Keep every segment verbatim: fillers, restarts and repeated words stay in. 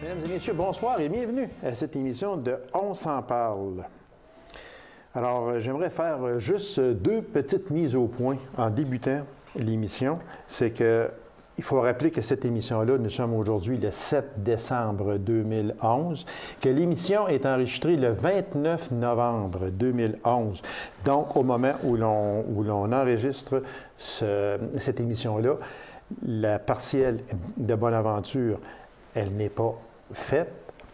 Mesdames et messieurs, bonsoir et bienvenue à cette émission de On s'en parle. Alors, j'aimerais faire juste deux petites mises au point en débutant l'émission. C'est que il faut rappeler que cette émission-là, nous sommes aujourd'hui le sept décembre deux mille onze, que l'émission est enregistrée le vingt-neuf novembre deux mille onze. Donc, au moment où l'on, où l'on enregistre ce, cette émission-là, la partielle de Bonaventure, elle n'est pas faite.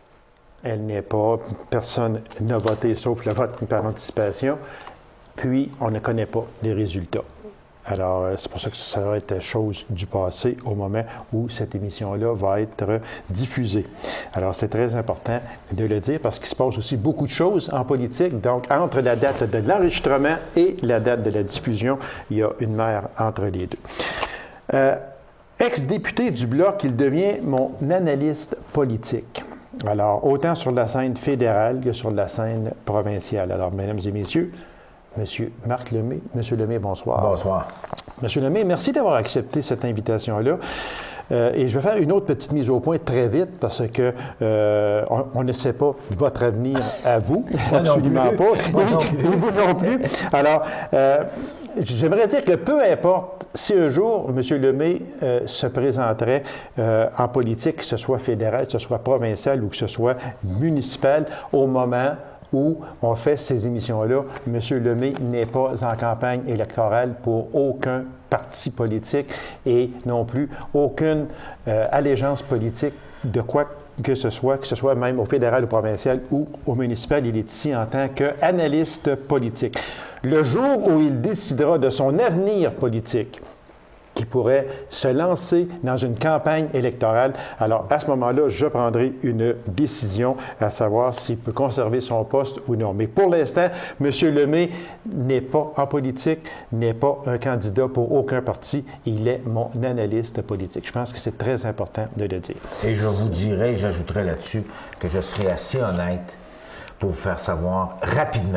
Elle n'est pas, personne n'a voté sauf le vote par anticipation. Puis, on ne connaît pas les résultats. Alors, c'est pour ça que ça va être chose du passé au moment où cette émission-là va être diffusée. Alors, c'est très important de le dire parce qu'il se passe aussi beaucoup de choses en politique. Donc, entre la date de l'enregistrement et la date de la diffusion, il y a une mer entre les deux. Euh, ex-député du Bloc, il devient mon analyste politique. Alors, autant sur la scène fédérale que sur la scène provinciale. Alors, mesdames et messieurs, Monsieur Marc Lemay. Monsieur Lemay, bonsoir. Bonsoir. Monsieur Lemay, merci d'avoir accepté cette invitation-là. Euh, et je vais faire une autre petite mise au point très vite parce que euh, on, on ne sait pas votre avenir à vous. Absolument pas. Moi non plus. Vous non plus. Alors, euh, j'aimerais dire que peu importe si un jour M. Lemay euh, se présenterait euh, en politique, que ce soit fédéral, que ce soit provincial ou que ce soit municipal, au moment où on fait ces émissions-là, M. Lemay n'est pas en campagne électorale pour aucun parti politique et non plus aucune euh, allégeance politique de quoi que ce soit, que ce soit même au fédéral, au provincial ou au municipal. Il est ici en tant qu'analyste politique. Le jour où il décidera de son avenir politique, qui pourrait se lancer dans une campagne électorale. Alors, à ce moment-là, je prendrai une décision à savoir s'il peut conserver son poste ou non. Mais pour l'instant, M. Lemay n'est pas en politique, n'est pas un candidat pour aucun parti. Il est mon analyste politique. Je pense que c'est très important de le dire. Et je vous dirais, j'ajouterai là-dessus, que je serai assez honnête pour vous faire savoir rapidement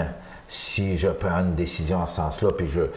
si je prends une décision en ce sens-là. Puis je,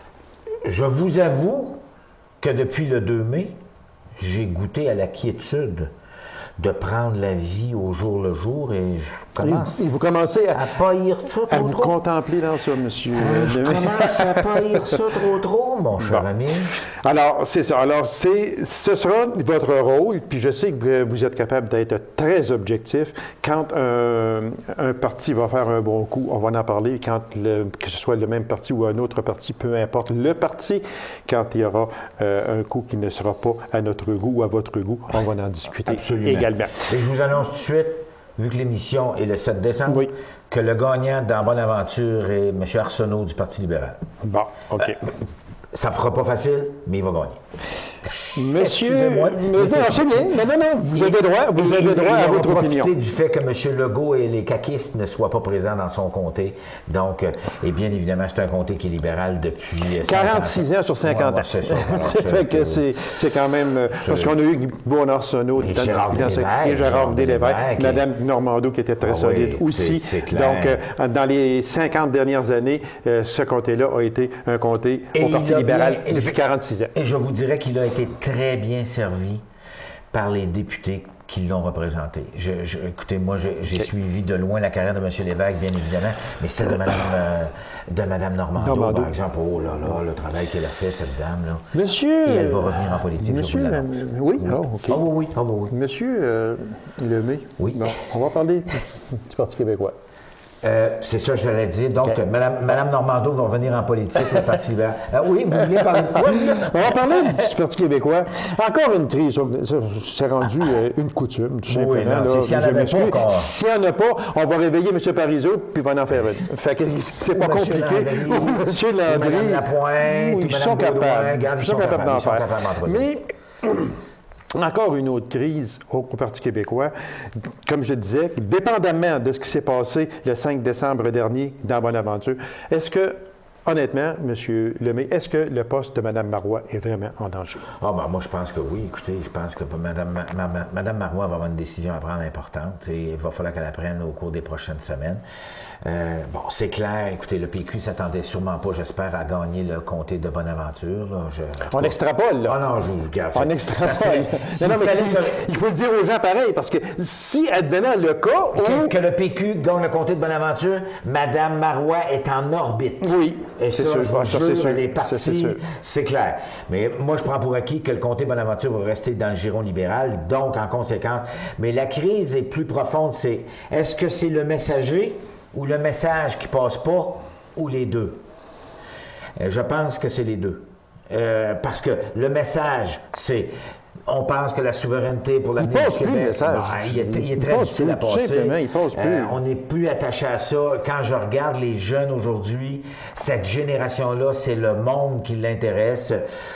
je vous avoue que depuis le deux mai, j'ai goûté à la quiétude de prendre la vie au jour le jour et je commence et vous commencez à, à pas haïr ça trop à vous trop. contempler dans ça, monsieur. Euh, je commence à pas haïr ça trop trop, mon cher bon. ami. Alors, c'est ça. Alors, c'est, ce sera votre rôle, puis je sais que vous êtes capable d'être très objectif. Quand un, un parti va faire un bon coup, on va en parler. Quand le, que ce soit le même parti ou un autre parti, peu importe le parti, quand il y aura euh, un coup qui ne sera pas à notre goût ou à votre goût, on va en discuter. Absolument. Également. Et je vous annonce tout de suite, vu que l'émission est le sept décembre, oui. que le gagnant dans Bonaventure est M. Arsenault du Parti libéral. Bon, OK. Euh, ça ne fera pas facile, mais il va gagner. Monsieur, Excusez-moi. mais non, c'est bien. Non, non, non. Vous avez droit, vous avez il, droit il à votre profiter opinion. du fait que M. Legault et les caquistes ne soient pas présents dans son comté. Donc, euh, et bien évidemment, c'est un comté qui est libéral depuis quarante-six ans sur cinquante ouais, ouais, ans. c'est ça. Alors, c'est fait que c'est, c'est quand même... Euh, parce qu'on a eu Guy Arsenault, et Gérard Deslévesques, et Gérard Deslévesques, Mme Normando qui était très ah, solide oui, aussi. C'est, c'est clair. Donc, euh, dans les cinquante dernières années, euh, ce comté-là a été un comté et au Parti libéral bien, depuis je, quarante-six ans. Et je vous dirais qu'il a été très bien servi par les députés qui l'ont représenté. Je, je, écoutez, moi, je, j'ai okay. suivi de loin la carrière de M. Lévesque, bien évidemment, mais celle de Mme, euh, de Mme Normando, Normando, par exemple. Oh là là, le travail qu'elle a fait, cette dame-là. Monsieur... Et elle va revenir en politique, Monsieur, je vous l'annonce. Le... Oui? Oui. Oh, OK. Ah oui, oui. Ah, oui, oui. Monsieur euh, Lemay, oui. Bon, on va parler du Parti québécois. Euh, c'est ça que je l'ai dit. Donc, okay. Madame, Madame Normando va revenir en politique, le Parti libéral. Ah, oui, vous vouliez parler de quoi? On va parler du Parti québécois. Encore une crise. C'est rendu euh, une coutume, tout simplement. Oui, non, là, s'il n'y en avait pas encore. S'il n'y en a pas, on va réveiller M. Parizeau, puis il va en faire une. Fait que c'est pas compliqué. Monsieur Landry. Mme Lapointe, ils sont capables. Ils sont capables d'en faire. Mais... Encore une autre crise au, au Parti québécois. Comme je disais, dépendamment de ce qui s'est passé le cinq décembre dernier dans Bonaventure, est-ce que honnêtement, M. Lemay, est-ce que le poste de Mme Marois est vraiment en danger? Ah, ben, moi, je pense que oui. Écoutez, je pense que Mme, Ma- Ma- Mme Marois va avoir une décision à prendre importante et il va falloir qu'elle la prenne au cours des prochaines semaines. Euh, bon, c'est clair. Écoutez, le P Q ne s'attendait sûrement pas, j'espère, à gagner le comté de Bonaventure. Là. Je, On extrapole, là. Ah non, je vous garde. On extrapole. Non, non, mais il, il faut le dire aux gens pareil, parce que si, advenant le cas Que, où... que le P Q gagne le comté de Bonaventure, Mme Marois est en orbite. Oui, et c'est ça, sûr. je vous Ah, ça, jure, c'est sûr. les Ça, partis, c'est sûr. c'est clair. Mais moi, je prends pour acquis que le comté de Bonaventure va rester dans le giron libéral, donc en conséquence. Mais la crise est plus profonde, c'est est-ce que c'est le messager ou le message qui passe pas, ou les deux? Euh, je pense que c'est les deux. Euh, parce que le message, c'est... On pense que la souveraineté pour l'avenir passe du plus, Québec, le message. ben, il, est, il est Il très passe difficile plus, à tout passer. simplement, il passe plus. Euh, on n'est plus attaché à ça. Quand je regarde les jeunes aujourd'hui, cette génération-là, c'est le monde qui l'intéresse.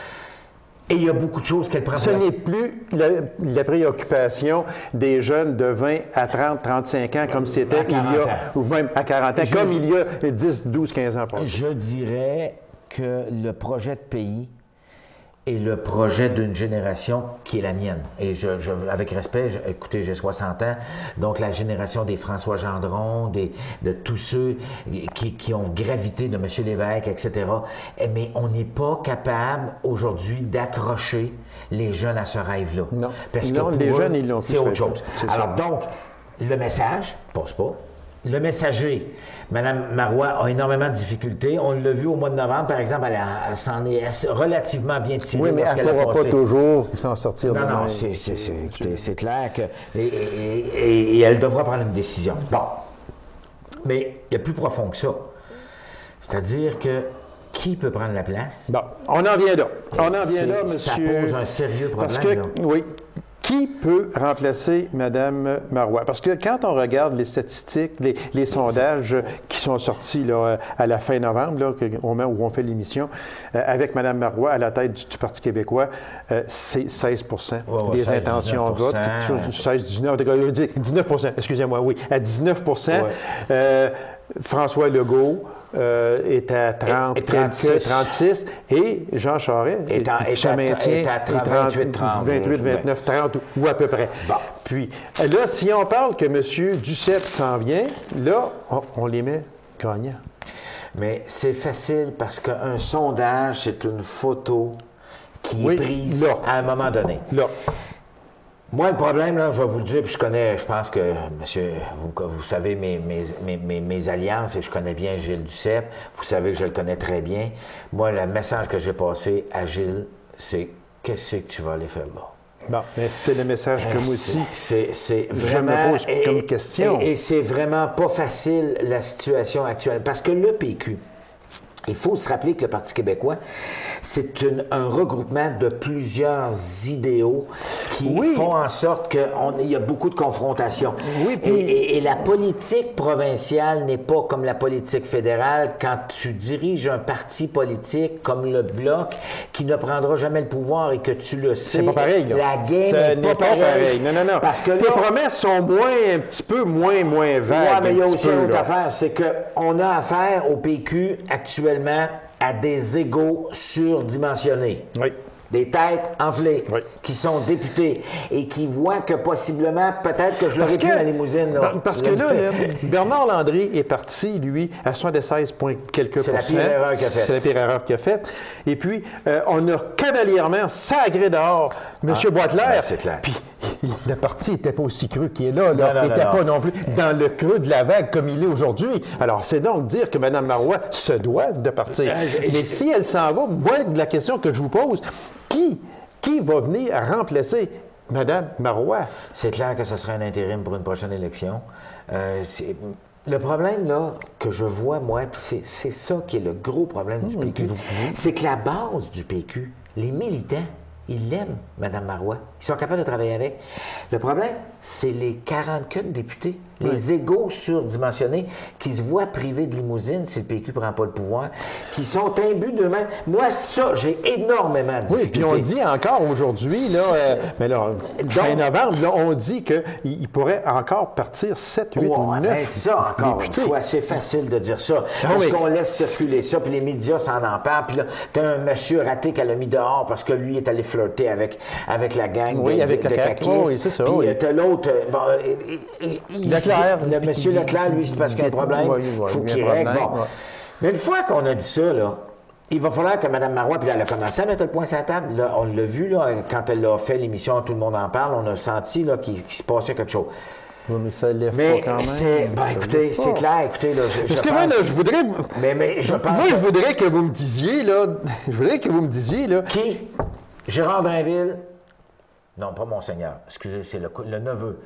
Et il y a beaucoup de choses qu'elle prend Ce pour n'est plus la, la préoccupation des jeunes de vingt à trente, trente-cinq ans comme c'était il y quarante ans. a, ou même à quarante ans, Je- comme il y a dix, douze, quinze ans passés. Je dirais que le projet de pays est le projet d'une génération qui est la mienne. Et je, je- avec respect, je- écoutez, j'ai soixante ans, donc la génération des François Gendron, des, de tous ceux qui, qui ont gravité de M. Lévesque, et cetera. Eh, Mais on n'est pas capable aujourd'hui d'accrocher les jeunes à ce rêve-là. Non. Parce Non, que pour les eux, jeunes, ils l'ont plus c'est autre fait. chose. C'est Alors ça. donc, le message passe pas. Le messager, Mme Marois a énormément de difficultés. On l'a vu au mois de novembre, par exemple, elle, a- elle s'en est assez- relativement bien tirée. Oui, mais lorsqu'elle elle ne a pourra pas passé. toujours s'en sortir de Non, non, même. c'est, c'est, c'est, écoutez, c'est clair que. Et, et- et- et elle devra prendre une décision. Bon. Mais il y a plus profond que ça. C'est-à-dire que qui peut prendre la place? Bon, on en vient là. On en vient C'est- là, ça monsieur. pose un sérieux problème, Parce que, là. oui. Qui peut remplacer Mme Marois? Parce que quand on regarde les statistiques, les, les sondages qui sont sortis là, à la fin novembre, là, au moment où on fait l'émission, euh, avec Mme Marois à la tête du, du Parti québécois, euh, c'est seize pour cent Ouais, ouais, des seize, intentions de vote. dix-neuf pour cent. seize, dix-neuf, dix-neuf pour cent, excusez-moi, oui, à dix-neuf pour cent. Ouais. Euh, François Legault euh, est à trente, Et- et trente-six. trente-six, et Jean Charest Est en- est se à- maintient est à trente, vingt-huit, trente, vingt-huit, je- vingt-neuf, trente ou à peu près. Bon. Puis là, si on parle que M. Duceppe s'en vient, là, on, on les met gagnants. Mais c'est facile parce qu'un sondage, c'est une photo qui Oui, est prise là. à un moment donné. Là, Moi, le problème, là, je vais vous le dire, puis je connais, je pense que, monsieur, vous, que vous savez mes, mes, mes, mes, mes alliances et je connais bien Gilles Duceppe. Vous savez que je le connais très bien. Moi, le message que j'ai passé à Gilles, c'est qu'est-ce que tu vas aller faire là? bon, mais c'est le message que moi aussi. C'est, c'est je me vraiment. pose comme question. Et, et c'est vraiment pas facile la situation actuelle. Parce que le P Q, il faut se rappeler que le Parti québécois, c'est une- un regroupement de plusieurs idéaux qui Oui. font en sorte qu'il y a beaucoup de confrontations. Oui, puis- et, et- et la politique provinciale n'est pas comme la politique fédérale quand tu diriges un parti politique comme le Bloc qui ne prendra jamais le pouvoir et que tu le sais. C'est pas pareil, là. La game Ce n'est n'est pas pareille. Non, non, non. Parce que les là, promesses sont moins, un petit peu moins, moins vagues. oui, mais il y a un petit aussi peu, une autre là. affaire, c'est qu'on a affaire au P Q actuellement à des égos surdimensionnés. Oui. Des têtes enflées Oui. qui sont députés et qui voient que possiblement, peut-être que je l'aurais Parce pu que, la limousine. là. par- parce que là, là, Bernard Landry est parti, lui, à soixante-seize point quelques C'est la pourcents. pire erreur qu'il a faite. C'est la pire erreur qu'il a faite. Et puis, euh, on a cavalièrement sacré dehors M. Boitler. ben, c'est clair. Puis, le parti n'était pas aussi creux qu'il est là. là. Non, non, Il n'était non, pas non. non plus dans le creux de la vague comme il est aujourd'hui. Alors, c'est donc dire que Mme Marois se doit de partir. Euh, je- Mais si elle s'en va, moi, la question que je vous pose, qui, qui va venir remplacer Mme Marois? C'est clair que ce sera un intérim pour une prochaine élection. Euh, c'est- le problème, là, que je vois, moi, puis c'est, c'est ça qui est le gros problème du P Q, c'est que la base du P Q, les militants, Ils l'aiment, Mme Marois. Ils sont capables de travailler avec. Le problème, c'est les quarante-quatre députés, oui. les égaux surdimensionnés qui se voient privés de limousine si le P Q ne prend pas le pouvoir, qui sont imbus d'eux-mêmes. Moi, ça, j'ai énormément de difficultés. Oui, puis on dit encore aujourd'hui, là, euh, mais là, fin novembre, là, on dit qu'il pourrait encore partir sept, huit ou neuf ben ça, encore députés. une fois, c'est facile de dire ça. Parce oui. qu'on laisse circuler ça, puis les médias s'en emparent, puis là, t'as un monsieur raté qu'elle a mis dehors parce que lui est allé flirter avec, avec la gang oui, de, avec de, de caquistes. Oh, oui, c'est ça. Puis oui. t'as l'autre, bon, il, il, il, Leclerc. Le monsieur Leclerc, lui, c'est parce qu'il y a un problème. Oui, il faut qu'il règle. Bon. Ouais. Mais une fois qu'on a dit ça, là, il va falloir que Mme Marois, puis là, elle a commencé à mettre le point sur la table. Là, on l'a vu, là, quand elle a fait l'émission, tout le monde en parle, on a senti là, qu'il, qu'il se passait quelque chose. Oui, mais ça lève mais pas quand même. C'est, ben, écoutez, c'est clair, écoutez, là, je, Parce je que pense... moi, là, je voudrais... Mais, mais je pense... Moi, je voudrais que vous me disiez, là... Je voudrais que vous me disiez, là... Qui? Gérard Drainville? Non, pas Monseigneur. Excusez, c'est le, le neveu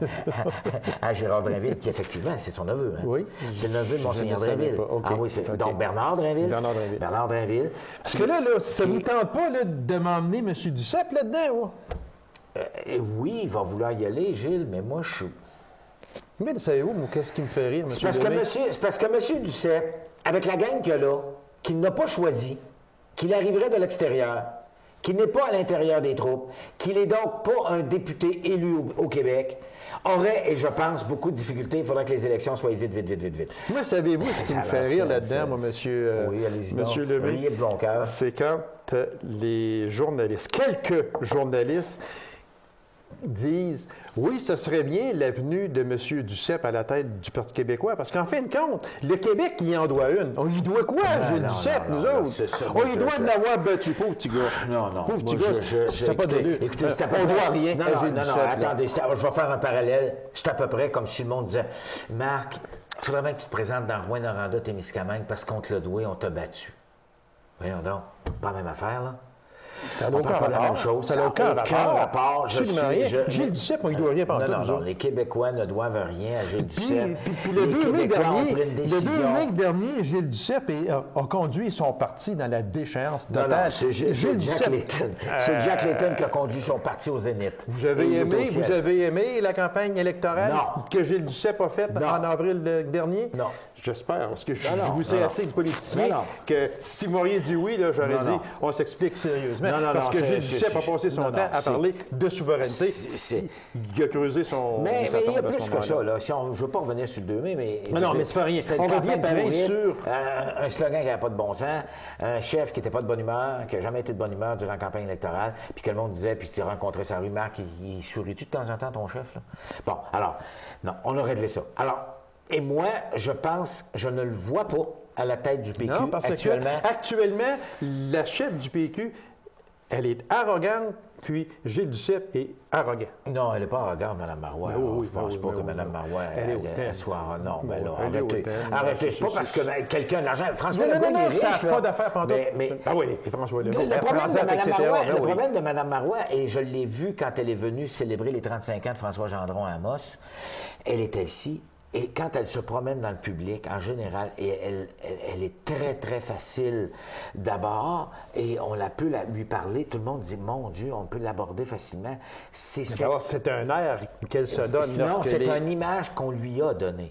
à Gérard Drainville, qui effectivement, c'est son neveu. Hein? Oui. C'est le neveu de Monseigneur Drainville. Okay. Ah oui, c'est okay. Donc Bernard Drainville. Bernard Drainville. Bernard Drainville. Parce que là, là ça ne vous tente pas là, de m'emmener M. Duceppe là-dedans, ou? Euh, oui, il va vouloir y aller, Gilles, mais moi, je suis... Mais savez-vous, moi, qu'est-ce qui me fait rire, M. C'est parce, que monsieur, c'est parce que M. Duceppe, avec la gang qu'il a là, qu'il n'a pas choisi, qu'il arriverait de l'extérieur, qu'il n'est pas à l'intérieur des troupes, qu'il n'est donc pas un député élu au, au Québec, aurait, et je pense, beaucoup de difficultés. Il faudrait que les élections soient vite, vite, vite, vite, vite. Moi, savez-vous ce qui me fait rire là-dedans, moi, monsieur, euh, oui, allez-y monsieur Lemay? C'est quand euh, les journalistes, quelques journalistes, disent « Oui, ce serait bien l'avenue de M. Duceppe à la tête du Parti québécois, parce qu'en fin de compte, le Québec, il en doit une. On lui doit quoi, non, Gilles non, Duceppe, non, nous non, autres? c'est ça, on lui je, doit je... de l'avoir battu, pauvre petit gars. Non, non. Pauvre petit moi, gars, je, je, c'est pas écoutez, donné. Écoutez, c'est à peu on près... doit rien non, à non, Gilles non, Duceppe. non, là. attendez, je vais faire un parallèle. C'est à peu près comme si le monde disait « Marc, il faudrait bien que tu te présentes dans Rouyn-Noranda, Témiscamingue, parce qu'on te l'a doué, on t'a battu. » Voyons donc, pas la même affaire, là. Ça n'a aucun rapport. La même chose. Ça n'a aucun, aucun rapport. rapport. Je suis, rien. Je... Gilles Duceppe, il ne doit rien par non, tout. Non, non, les Québécois ne doivent rien à Gilles Duceppe. Puis, puis, puis le deux mai dernier, le deux mai dernier, Gilles Duceppe a, a conduit son parti dans la déchéance totale. Non, non, c'est Gilles, Gilles Jack Layton. C'est Jack Layton qui a conduit son parti au Zénith. Vous avez aimé, vous avez aimé la campagne électorale non. que Gilles Duceppe a faite en avril dernier? Non. J'espère, parce que je, non, je vous sais non, assez de politiciens non, non. que si vous m'auriez dit oui, là, j'aurais non, dit non. on s'explique sérieusement. Non, non, parce non, que c'est, Gilles c'est, Duceppe c'est, a passé son non, temps non, à parler de souveraineté. C'est, c'est... Il a creusé son. Mais, mais il y a plus que ça. Là. Si on, je ne veux pas revenir sur le deux mai, mais. Non, non, mais ça fait rien. On revient pareil sur. Un, un slogan qui n'avait pas de bon sens, un chef qui n'était pas de bonne humeur, qui n'a jamais été de bonne humeur durant la campagne électorale, puis que le monde disait, puis tu rencontrais sa rue, Marc, il, il sourit-tu de temps en temps ton chef? Là? Bon, alors, non, on a réglé ça. Alors, et moi, je pense, je ne le vois pas à la tête du P Q non, parce actuellement. Que, actuellement, la chef du P Q, elle est arrogante, puis Gilles Duceppe est arrogant. Non, elle n'est pas arrogante, Mme Marois. Oui, oui, je ne pense oui, pas oui, que oui, Mme Marois elle, elle, elle, elle soit... Non, ben là, elle arrêtez. Arrêtez, c'est pas parce que ben, quelqu'un a de l'argent. François non, Legault, non, non, il est riche, ça n'a pas d'affaires pendant mais, mais, Ah oui, et François Legault. Le, le, problème, de Mme Marois, le oui. problème de Mme Marois, et je l'ai vu quand elle est venue célébrer les trente-cinq ans de François Gendron à Amos, elle était ici. Et quand elle se promène dans le public, en général, et elle, elle, elle est très, très facile d'abord, et on la peut la, lui parler, tout le monde dit, mon Dieu, on peut l'aborder facilement. C'est, c'est, c'est un air qu'elle se donne. Non, c'est est... une image qu'on lui a donnée.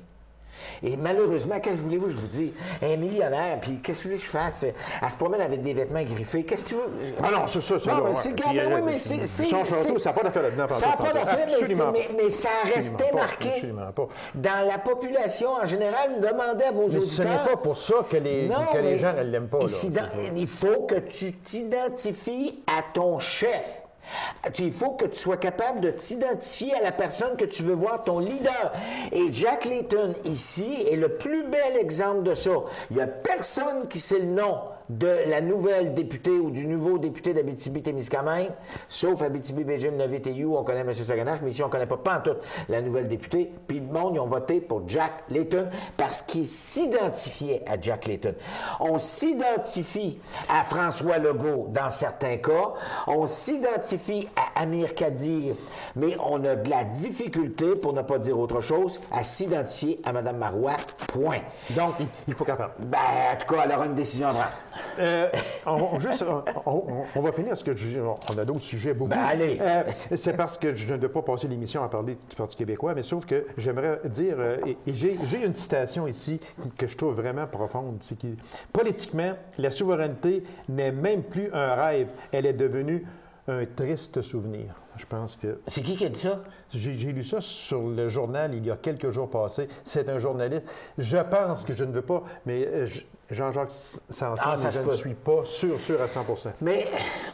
Et malheureusement, qu'est-ce que voulez-vous, je vous dis, un millionnaire, puis qu'est-ce que vous voulez que je fasse? Elle se promène avec des vêtements griffés. Qu'est-ce que tu veux? Ah non, c'est ça, c'est Non, là, mais ouais. c'est gars, mais oui, mais c'est. c'est son château, ça n'a pas d'affaire là-dedans. Ça n'a pas d'affaire, mais, mais, mais ça restait pas, marqué. Absolument pas. Dans la population en général, demandez à vos mais auditeurs. Ce n'est pas pour ça que les, non, que les gens ne l'aiment pas. Là. Il faut que tu t'identifies à ton chef. Il faut que tu sois capable de t'identifier à la personne que tu veux voir, ton leader. Et Jack Layton, ici, est le plus bel exemple de ça. Il n'y a personne qui sait le nom de la nouvelle députée ou du nouveau député d'Abitibi-Témiscamingue, sauf Abitibi-Bégin-Neuville-T U, on connaît M. Saganache, mais ici, on ne connaît pas pantoute la nouvelle députée. Puis le monde, ils ont voté pour Jack Layton parce qu'il s'identifiait à Jack Layton. On s'identifie à François Legault dans certains cas. On s'identifie à Amir Kadir, mais on a de la difficulté, pour ne pas dire autre chose, à s'identifier à Mme Marois, point. Donc, il faut qu'elle parle. Ben, en tout cas, elle aura une décision à prendre. Euh, on, on- juste, on, on- on va finir parce que je- on a d'autres sujets beaucoup. Ben, allez. Euh, c'est parce que je ne veux pas passer l'émission à parler du Parti québécois, mais sauf que j'aimerais dire, euh, et, et j'ai j'ai une citation ici que je trouve vraiment profonde. C'est que, politiquement, la souveraineté n'est même plus un rêve, elle est devenue un triste souvenir. Je pense que C'est qui qui a dit ça? j'ai j'ai lu ça sur le journal il y a quelques jours passés. C'est un journaliste. Je pense que je ne veux pas, mais euh, je- Jean-Jacques Sanson, Ah, ça je se ne peut. suis pas sûr, sûr à cent pour cent. Mais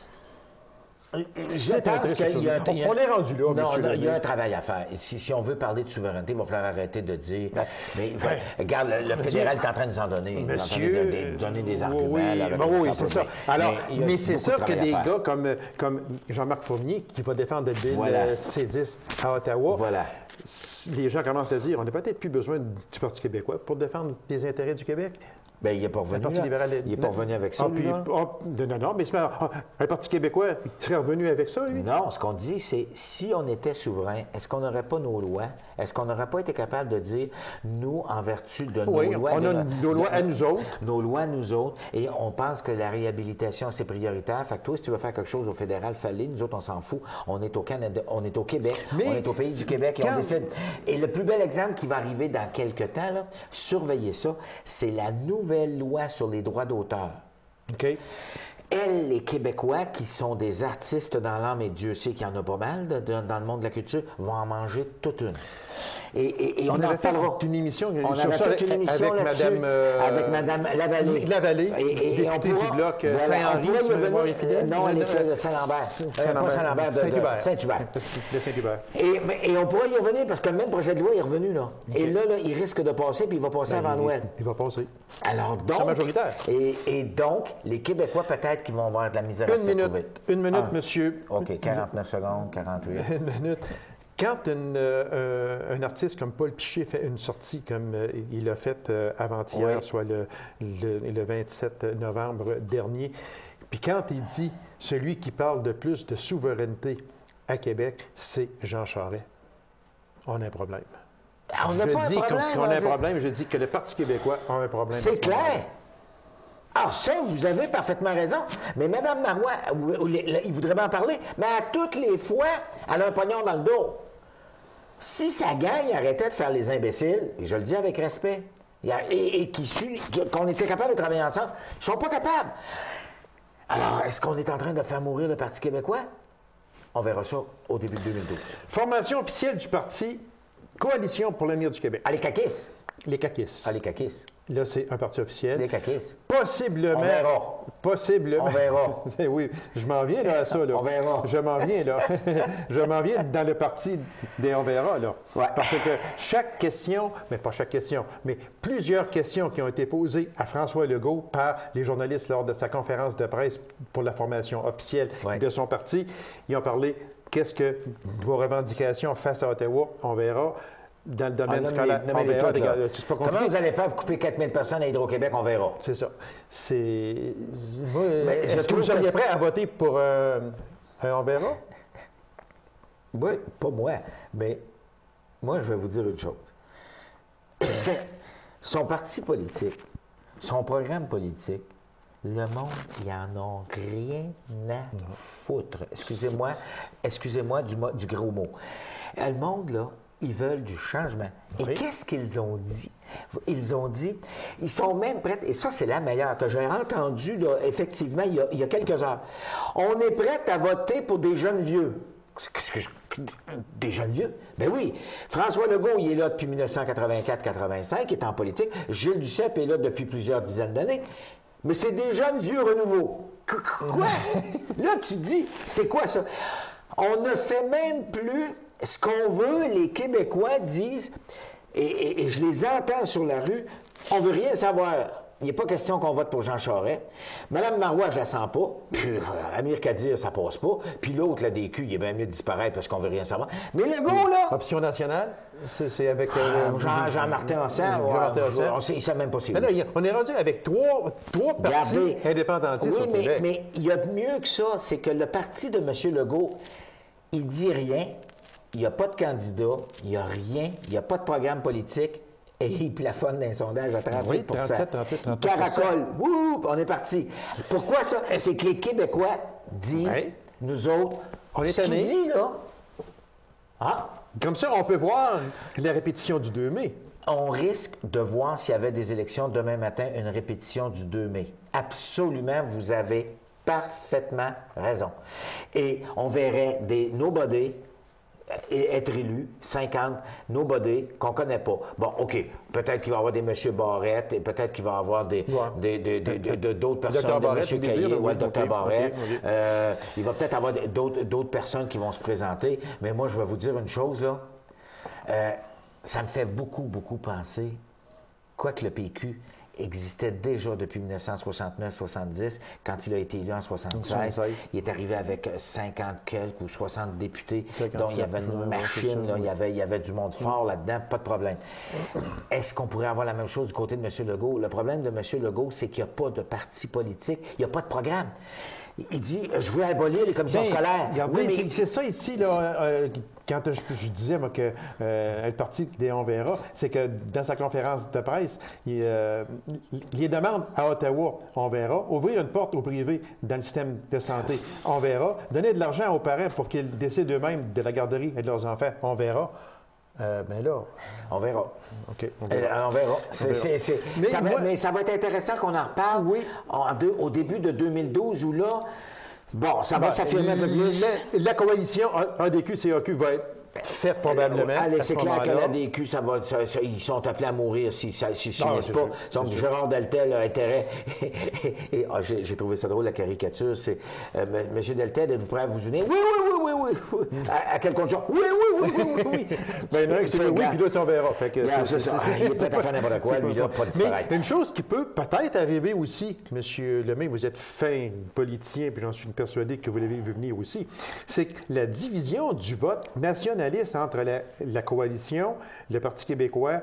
je C'est pense intéressant, qu'il y a, ça. il y a- On est rendu là, Non, monsieur non, il y a Lemay. un travail à faire. Si, si on veut parler de souveraineté, il va falloir arrêter de dire. mais il va- ben, regarde, le, le fédéral est en train de nous en donner. Il est en train de Monsieur, donner, de donner des arguments. oui, là, avec ben le oui, sang c'est ça. pour Alors, il y a mais c'est beaucoup de sûr que travail à des faire. gars comme, comme Jean-Marc Fournier, qui va défendre le bill Voilà. euh, C dix à Ottawa, Voilà. s- les gens commencent à se dire, on n'a peut-être plus besoin du Parti québécois pour défendre les intérêts du Québec. Ben, il n'est pas Le revenu. Parti là. libéral... Il n'est pas revenu avec ça. Ah, lui, puis- là. ah, non, non, mais c'est pas- ah, un Parti québécois il serait revenu avec ça, lui? Non, ce qu'on dit, c'est si on était souverain, est-ce qu'on n'aurait pas nos lois? Est-ce qu'on n'aurait pas été capable de dire, nous, en vertu de nos Oui, lois... on de a no- nos lois de- à nous autres. Nos lois, nous autres, et on pense que la réhabilitation, c'est prioritaire. Fait que toi, si tu veux faire quelque chose au fédéral, fallait. Nous autres, on s'en fout. On est au Canada, on est au Québec, Mais on est au pays du Québec et quand- on décide. Et le plus bel exemple qui va arriver dans quelques temps, là, surveillez ça, c'est la nouvelle loi sur les droits d'auteur. OK. Elles, les Québécois, qui sont des artistes dans l'âme, et Dieu sait qu'il y en a pas mal de- de- dans le monde de la culture, vont en manger toute une. Et, et- et on, On en avait fait parlera. une émission On sur avait ça fait avec- une émission avec là-dessus, Madame, euh, avec Madame Lavallée. Lavallée, Et, et- et on députée pourra- du Bloc, euh, voilà, Saint-Henri, on pourra y si ma mémoire revenir. est fidèle. Non, elle était de Saint-Lambert. Euh, pas Saint-Lambert, de- de Saint-Hubert. Saint-Hubert. De Saint-Hubert. Et, mais- et on pourra y revenir parce que le même projet de loi est revenu, là. Et là, là, il risque de passer, puis il va passer avant Ben, il- Noël. Il va passer. Alors donc, majoritaire. Et, et donc, les Québécois peut-être qui vont avoir de la misère à Une s'y minute, trouver. une minute, Ah. monsieur. OK, quarante-neuf secondes, quarante-huit. Une minute. Quand une, euh, un artiste comme Paul Piché fait une sortie comme euh, il l'a fait euh, avant-hier, Oui. soit le, le- le vingt-sept novembre dernier, puis quand il dit celui qui parle de plus de souveraineté à Québec, c'est Jean Charest, on a un problème. Ah, on n'a je pas un dis qu'on problème, qu'on on a un dit- problème, je dis que le Parti québécois a un problème. à C'est ce moment-là. clair. Ah, ça, vous avez parfaitement raison. Mais Mme Marois, ou- ou les- il voudrait m'en parler, mais à toutes les fois, elle a un pognon dans le dos. Si sa gang arrêtait de faire les imbéciles, et je le dis avec respect, il y a- et, et qui su- qu'on était capable de travailler ensemble, ils ne sont pas capables. Alors, est-ce qu'on est en train de faire mourir le Parti québécois? On verra ça au début de deux mille douze. Formation officielle du parti Coalition pour l'avenir du Québec. Allez, caquis. Les caquistes. Allez, caquis. Là, c'est un parti officiel. Les caquis. Possiblement. On verra. Possiblement. On verra. Eh oui, je m'en viens là à ça. Là. On verra. Je m'en viens là. Je m'en viens dans le parti des on verra là. Ouais. Parce que chaque question, mais pas chaque question, mais plusieurs questions qui ont été posées à François Legault par les journalistes lors de sa conférence de presse pour la formation officielle Ouais. de son parti, ils ont parlé qu'est-ce que vos revendications face à Ottawa, on verra. Dans le domaine Ah, scolaire, nommez-les- on nommez-les verra. toutes, là. C'est pas Comment compliqué. vous allez faire pour couper quatre mille personnes à Hydro-Québec? On verra. C'est ça. C'est. Moi, Mais est-ce je que trouve vous seriez que prêt à voter pour euh, un on verra? Oui, pas moi, mais moi, je vais vous dire une chose. Son parti politique, son programme politique, le monde, il en a rien à foutre. Excusez-moi, excusez-moi du, mo- du gros mot. Euh, Le monde, là, ils veulent du changement. Et Oui. qu'est-ce qu'ils ont dit? Ils ont dit, ils sont même prêts, et ça, c'est la meilleure que j'ai entendue, là, effectivement, il y, a, il y a quelques heures. On est prêts à voter pour des jeunes vieux. Qu'est-ce que je- Des jeunes vieux? Ben oui. François Legault, il est là depuis dix-neuf cent quatre-vingt-quatre quatre-vingt-cinq, il est en politique. Gilles Duceppe est là depuis plusieurs dizaines d'années. Mais c'est des jeunes vieux renouveaux. Qu- Quoi? Là, tu dis, c'est quoi ça? On ne fait même plus ce qu'on veut. Les Québécois disent, et, et- et je les entends sur la rue, on veut rien savoir. Il n'est pas question qu'on vote pour Jean Charest. Madame Marois, je la sens pas. Puis, euh, Amir Kadir, ça passe pas. Puis l'autre, la D Q, il est bien mieux de disparaître parce qu'on veut rien savoir. Mais Legault, là... Option nationale, c'est c'est avec. euh, Ah, Jean- Jean-Martin Ancel, Jean-Martin ouais, Ancel. on sait- il ne sait même pas c'est Mais où. là, il y a- on est rendu avec trois, trois partis Regardez. indépendantistes Oui, au mais, Québec. mais il y a mieux que ça, c'est que le parti de M. Legault, il dit rien, il n'y a pas de candidat, il n'y a rien, il n'y a pas de programme politique, et il plafonne dans les sondages à trente-huit Oui, trente-sept, trente-huit, trente-huit. Il caracole. Wouh, on est parti. Pourquoi ça? C'est que les Québécois disent, Ouais. nous autres, On est ce qu'il tannés. dit, là, ah, Comme ça, on peut voir la répétition du deux mai. on risque de voir s'il y avait des élections demain matin, une répétition du deux mai. Absolument, vous avez parfaitement raison. Et on verrait des nobody et être élus, cinquante nobody qu'on ne connaît pas. Bon, OK, peut-être qu'il va y avoir des M. Barrette et peut-être qu'il va y avoir des, Ouais. des, des- des- des- de- d'autres personnes, Docteur des Barrette, M. vous voulez Caillé, dire, ouais, oui, Docteur ok, Barrette. ok, ok. Euh, il va peut-être avoir d'autres, d'autres personnes qui vont se présenter, mais moi, je vais vous dire une chose, là. Euh, ça me fait beaucoup, beaucoup penser, quoique le P Q existait déjà depuis mille neuf cent soixante-neuf soixante-dix, quand il a été élu en soixante-seize, soixante-seize. il est arrivé avec cinquante quelques ou soixante députés, cinquante-sept, dont il y avait je une vois, ouais, c'est machine, ça, là, il, y oui. avait, il y avait du monde fort là-dedans, pas de problème. Est-ce qu'on pourrait avoir la même chose du côté de M. Legault? Le problème de M. Legault, c'est qu'il n'y a pas de parti politique, il n'y a pas de programme. Il dit, je veux abolir les commissions Ben, scolaires. regardez, Oui, mais- c'est- c'est ça ici, là, euh, quand je, je disais moi, que euh, être parti des On verra, c'est que dans sa conférence de presse, il, euh, il demande à Ottawa, on verra, ouvrir une porte au privé dans le système de santé, on verra, donner de l'argent aux parents pour qu'ils décident eux-mêmes de la garderie et de leurs enfants, on verra. Euh, ben là, On verra. OK, on verra. Euh, on verra. C'est- verra. c'est- c'est- Mais ça va, moi- mais ça va être intéressant qu'on en reparle Oui. en deux- au début de deux mille douze où là, bon, ça va s'affirmer un peu plus. La, la coalition A D Q-C A Q va être faite probablement. Allez, à c'est ce clair que moment-là. la D Q, ça va, ça- ça- ils sont appelés à mourir s'ils si, si, si, Ah, finissent c'est pas. sûr, Donc, c'est sûr. Gérard Deltel a intérêt. et, ah, j'ai, j'ai trouvé ça drôle, la caricature. C'est euh, M. Monsieur Deltel, êtes-vous prêt à vous unir? Oui, oui, oui, oui, oui. oui. À, à quelle condition? Oui, oui, oui, oui, oui, oui. Ben, il y en a un qui dit oui, gars. puis l'autre, on verra. Fait que Regarde, c'est ça. Ah, il est prêt à faire n'importe quoi, c'est lui, là, pas disparaître. Mais une chose qui peut peut-être arriver aussi, M. Lemay, vous êtes fin politicien, puis j'en suis persuadé que vous l'avez vu venir aussi, c'est que la division du vote nationaliste entre la, la coalition, le Parti québécois,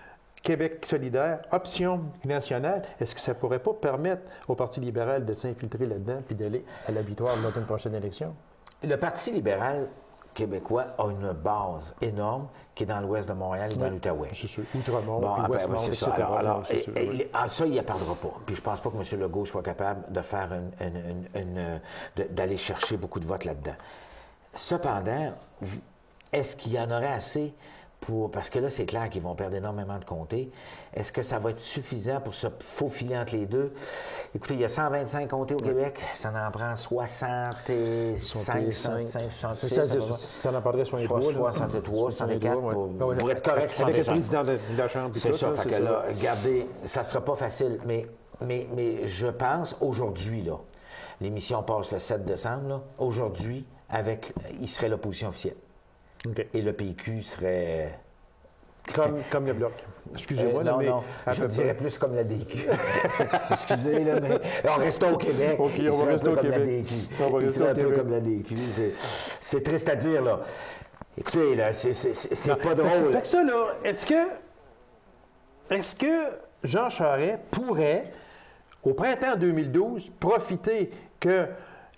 Québec solidaire, Option nationale, est-ce que ça ne pourrait pas permettre au Parti libéral de s'infiltrer là-dedans puis d'aller à la victoire lors d'une prochaine élection? Le Parti libéral québécois a une base énorme qui est dans l'ouest de Montréal et dans l'Outaouais. C'est sûr. Outremont, Bon, puis après, Westmont, oui, c'est et ça. cetera. Alors, alors, Non, c'est et- sûr, et- oui. ah, ça, il n'y parlera pas. Puis je pense pas que M. Legault soit capable de faire une- une- une- une, euh, de- d'aller chercher beaucoup de votes là-dedans. Cependant, vous- est-ce qu'il y en aurait assez pour... Parce que là, c'est clair qu'ils vont perdre énormément de comtés. Est-ce que ça va être suffisant pour se faufiler entre les deux? Écoutez, il y a cent vingt-cinq comtés au Québec. Ça en prend soixante-cinq, soixante-cinq, soixante-six. C'est ça, ça va- ça en prendrait soixante-trois. là. soixante-trois, soixante-quatre ouais. pour, Ah ouais. pour être correct. Avec le soixante-cinq. président de, de la Chambre. puis C'est tout, ça, là, fait que là, regardez, ça sera pas facile, mais, mais, mais je pense aujourd'hui, là, l'émission passe le sept décembre, là, aujourd'hui, avec, il serait l'opposition officielle. OK. Et le P Q serait... Comme, comme le Bloc. Excusez-moi, Euh, là, non, mais non, à je peu dirais près. plus comme la D Q. Excusez, là, mais on reste au Québec. OK, on Il va serait un rester peu au comme la Québec. D Q. On va Il rester serait au un peu Québec. comme la D Q. C'est- C'est triste à dire, là. Écoutez, là, c'est c'est- c'est- c'est pas Fait que- drôle. Fait que ça, là, est-ce que, est-ce que Jean Charest pourrait, au printemps deux mille douze, profiter que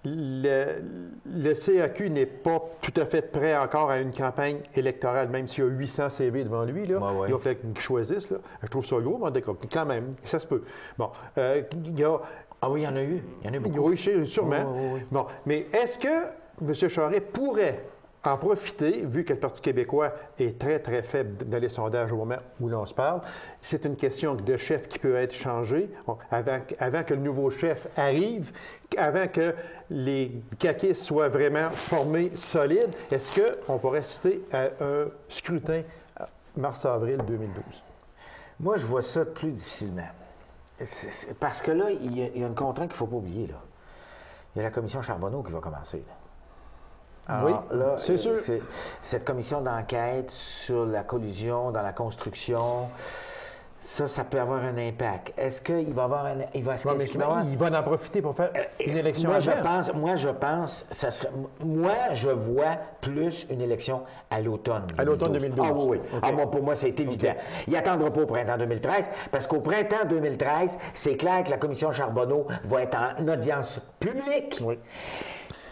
le, le C A Q n'est pas tout à fait prêt encore à une campagne électorale, même s'il y a huit cents C V devant lui, là, Ouais, ouais. il va falloir qu'il choisisse. Là. Je trouve ça gros, mais d'accord, quand même, ça se peut. Bon, euh, il y a... Ah oui, il y en a eu. Il y en a eu beaucoup. Oui, chez- sûrement. Oui, oui, oui. Bon, mais est-ce que M. Charest pourrait en profiter, vu que le Parti québécois est très, très faible dans les sondages au moment où l'on se parle? C'est une question de chef qui peut être changée Bon, avant, que- avant que le nouveau chef arrive, avant que les caquistes soient vraiment formés, solides. Est-ce qu'on pourrait citer à un scrutin mars-avril deux mille douze? Moi, je vois ça plus difficilement. C'est- c'est- parce que là, il y, a, il y a une contrainte qu'il ne faut pas oublier. Là. Il y a la commission Charbonneau qui va commencer. Là. Alors, Oui, là, c'est sûr. c'est- cette commission d'enquête sur la collusion dans la construction, ça, ça peut avoir un impact. Est-ce qu'il va avoir un... Il va, est-ce Ouais, qu'il- mais est-ce qu'il va avoir- il va en profiter pour faire une élection moi, je avant. pense, moi, je pense, ça serait, moi, je vois plus une élection à l'automne. À l'automne deux mille douze. Ah oui, oui. OK. Ah, moi, pour moi, c'est évident. Il n'attendra pas au printemps deux mille treize, parce qu'au printemps deux mille treize, c'est clair que la commission Charbonneau va être en audience publique. Oui.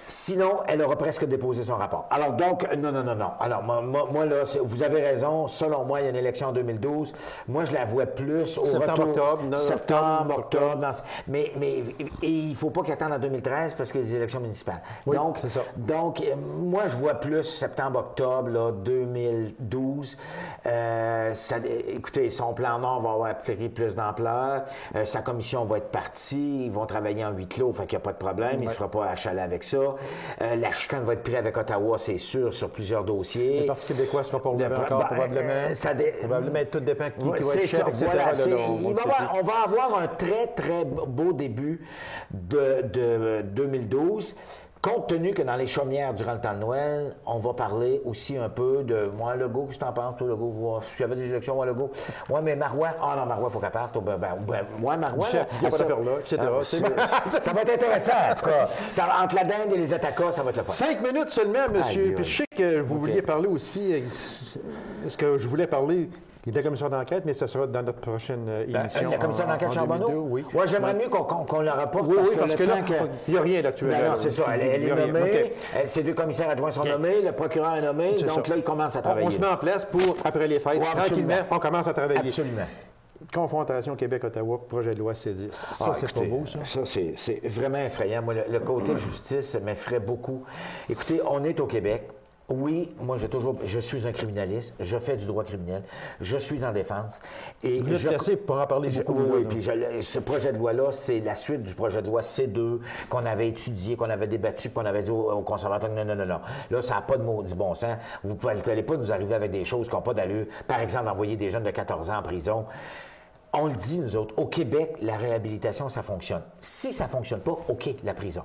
Sinon, elle aura presque déposé son rapport. Alors donc, non, non, non, non. Alors moi, moi, moi là, vous avez raison. Selon moi, il y a une élection en deux mille douze. Moi, je la vois plus au septembre, retour... octobre. Non, septembre, octobre. Dans... Mais, mais et il ne faut pas qu'il attende en deux mille treize parce qu'il y a les élections municipales. Oui, donc, c'est ça. Donc, moi, je vois plus septembre, octobre, là, deux mille douze. Euh, ça, écoutez, son plan Nord va avoir pris plus d'ampleur. Euh, sa commission va être partie. Ils vont travailler en huis clos, fait qu'il n'y a pas de problème. Ouais. Il ne se fera pas achaler avec ça. Euh, la chicane va être prise avec Ottawa, c'est sûr, sur plusieurs dossiers. Le Parti québécois ne sera pas ouvert encore, ben, probablement. Euh, ça dé... Probablement, tout dépend qui, ouais, qui va être chef, ça, et cetera. Voilà, là, là, on, on, va avoir, on va avoir un très, très beau début de, de deux mille douze. Compte tenu que dans les chaumières, durant le temps de Noël, on va parler aussi un peu de moi, Legault, qu'est-ce que tu en penses, toi, Legault? Si j'avais des élections, moi, Legault. Ouais, mais Marois, ah oh, non, Marois, il faut qu'elle parte. Ben, ben, ben, moi, Marois. Il n'y a pas d'affaire là, et cetera. Ah, ça va être intéressant, en tout cas. Ça, entre la dinde et les attaquants, ça va être le fun. Cinq minutes seulement, monsieur. Puis je sais que vous okay. vouliez parler aussi. Est-ce que je voulais parler de la commission d'enquête, mais ce sera dans notre prochaine émission. Ben, la commission d'enquête Charbonneau? Oui. Ouais, j'aimerais mieux qu'on qu qu la rapporte. Oui, parce oui, que, parce que, que là, que... il n'y a rien d'actuel. Non, non c'est ça. Elle, elle est nommée. Okay. Elle, ses deux commissaires adjoints sont okay. nommés. Le procureur est nommé. Donc ça. Là, il commence à travailler. On, on se met en place pour, après les fêtes, ouais, tranquillement, on commence à travailler. Absolument. Confrontation Québec-Ottawa, projet de loi C dix. Ça, ah, c'est pas beau, ça? Ça, c'est vraiment effrayant. Moi, le, le côté justice m'effraie beaucoup. Écoutez, on est au Québec. Oui, moi, j'ai toujours, je suis un criminaliste, je fais du droit criminel, je suis en défense. Et Vous je, assez pour en parler beaucoup. Oui, oui, puis je, ce projet de loi-là, c'est la suite du projet de loi C deux qu'on avait étudié, qu'on avait débattu, qu'on avait dit aux, aux conservateurs, non, non, non, non. Là, ça n'a pas de maudit bon sens. Vous n'allez pas nous arriver avec des choses qui n'ont pas d'allure. Par exemple, envoyer des jeunes de quatorze ans en prison. On le dit, nous autres, au Québec, la réhabilitation, ça fonctionne. Si ça ne fonctionne pas, OK, la prison.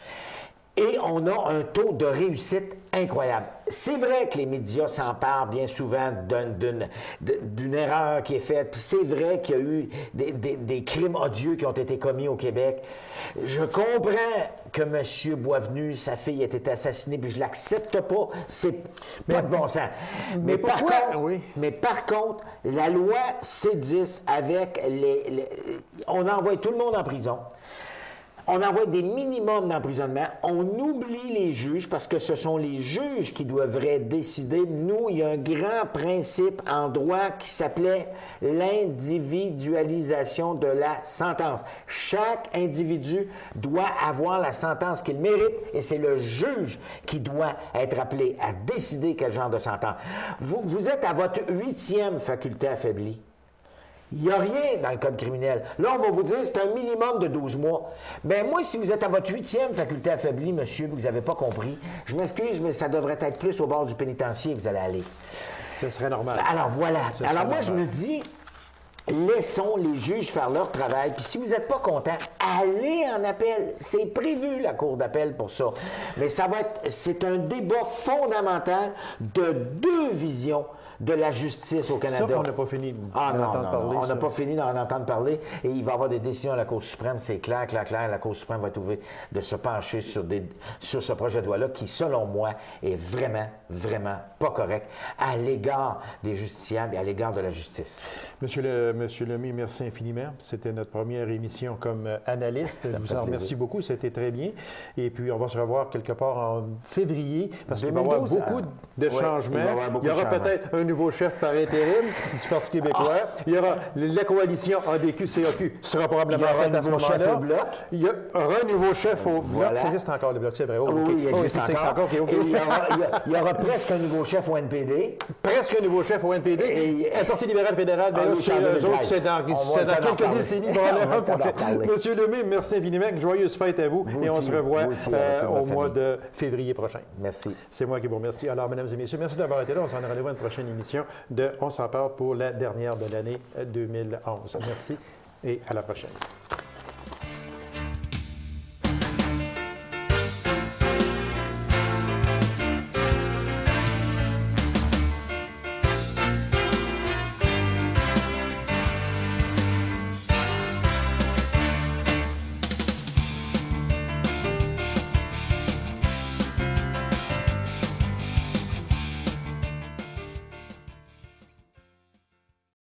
Et on a un taux de réussite incroyable. C'est vrai que les médias s'emparent bien souvent d'une erreur qui est faite. Puis c'est vrai qu'il y a eu des, des, des crimes odieux qui ont été commis au Québec. Je comprends que M. Boisvenu, sa fille, ait été assassinée, puis je l'accepte pas. C'est pas de bon sens. Mais, mais par contre, oui. mais par contre, la loi C dix avec les, les on envoie tout le monde en prison. On envoie des minimums d'emprisonnement. On oublie les juges parce que ce sont les juges qui devraient décider. Nous, il y a un grand principe en droit qui s'appelait l'individualisation de la sentence. Chaque individu doit avoir la sentence qu'il mérite et c'est le juge qui doit être appelé à décider quel genre de sentence. Vous, vous êtes à votre huitième faculté affaiblie. Il n'y a rien dans le code criminel. Là, on va vous dire c'est un minimum de douze mois. Bien, moi, si vous êtes à votre huitième faculté affaiblie, monsieur, vous n'avez pas compris, je m'excuse, mais ça devrait être plus au bord du pénitencier que vous allez aller. Ce serait normal. Alors, voilà. Ce Alors, moi, normal. je me dis, laissons les juges faire leur travail. Puis si vous n'êtes pas content, allez en appel. C'est prévu, la cour d'appel, pour ça. Mais ça va être, c'est un débat fondamental de deux visions de la justice au Canada. Ça, on n'a pas fini d'en ah, non, entendre non, parler. Non, on n'a ça. pas fini d'en entendre parler. Et il va y avoir des décisions à la Cour suprême, c'est clair, clair, clair. La Cour suprême va être ouverte de se pencher sur, des, sur ce projet de loi-là qui, selon moi, est vraiment, vraiment pas correct à l'égard des justiciables et à l'égard de la justice. Monsieur, le, Monsieur Lemay, merci infiniment. C'était notre première émission comme euh, analyste. Ça Je vous en remercie beaucoup. C'était très bien. Et puis, on va se revoir quelque part en février parce qu'il va y avoir beaucoup de ouais, changements. Il, il y aura peut-être un nouveau chef par intérim du Parti québécois. Ah. Il y aura la coalition A D Q C A Q sera probablement faite à ce moment-là. Il y aura un nouveau chef au voilà. Bloc. Ça existe encore, le Bloc, c'est vrai. Oh, oui, okay. il existe oh, encore. encore. Okay, okay. Et il, y aura, il, y a, il y aura presque un nouveau chef au N P D. Presque un nouveau chef au N P D. Et un Parti libéral fédéral, bien ah, là, oui, chez eux autres, c'est dans, dans quelques décennies. Monsieur Lemay, merci infiniment. Joyeuses fêtes à vous. vous et on aussi, se revoit aussi, euh, au mois de février prochain. Merci. C'est moi qui vous remercie. Alors, mesdames et messieurs, merci d'avoir été là. On s'en rendez-vous à une prochaine émission de On s'en parle pour la dernière de l'année deux mille onze. Merci et à la prochaine.